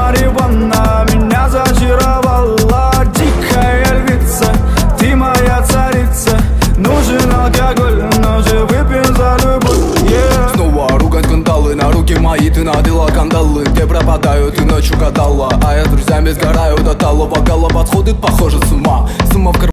марихуана меня зачаровала. Дикая львица, ты моя царица. Нужен алкоголь, но же выпьем за любовь, yeah. Снова ругань скандалы, на руки мои ты надела кандалы. Где пропадаю, ты ночью гадала, а я с друзьями сгораю до талого. Голова сходит, похоже, с ума. Сумма в кармане.